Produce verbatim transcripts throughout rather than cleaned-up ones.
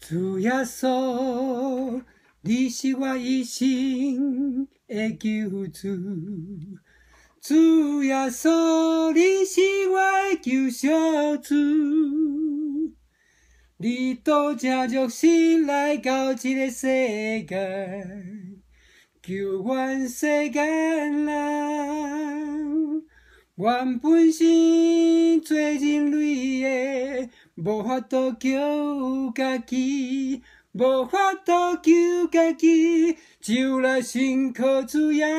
主耶稣，你是我一生的救主。主耶稣，你是我的救赎主。你倒正肉身来到这个世间，救阮世间人。原本是做人类的，无法度救家己，无法度救家己，就来信靠主耶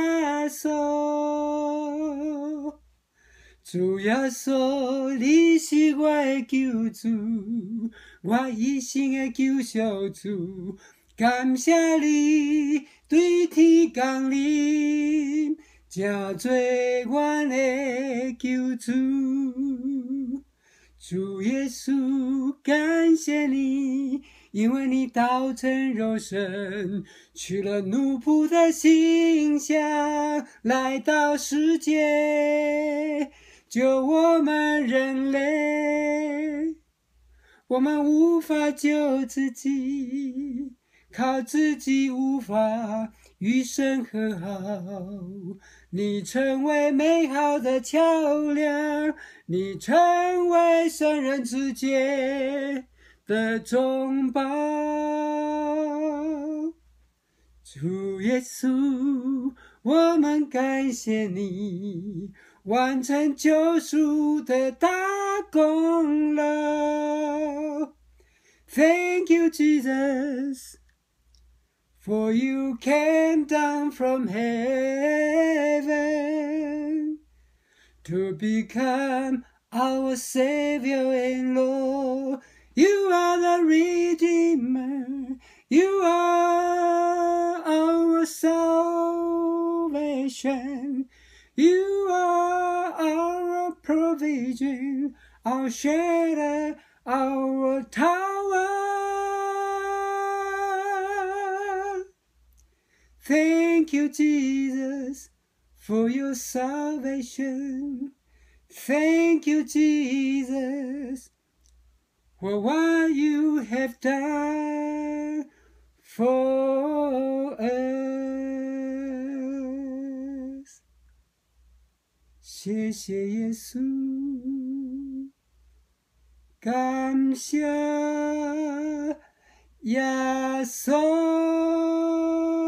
稣。主耶稣，你是我的救主，我一生的救赎主。感谢你对天降临，正做阮的救主。主耶稣，感谢你，因为你道成肉身，取了奴仆的形象，来到世界，救我们人类。我们无法救自己，靠自己无法与神和好。你成为美好的桥梁，你成为圣人之间的中保。主耶稣，我们感谢你完成救赎的大功劳。Thank you, Jesus, for you came down from heaven to become our Savior and Lord. You are the Redeemer, you are our salvation, you are our provision, our shelter, our tower. Thank you, Jesus, for your salvation. Thank you, Jesus, for what you have done for us. 谢谢耶稣，感谢耶稣。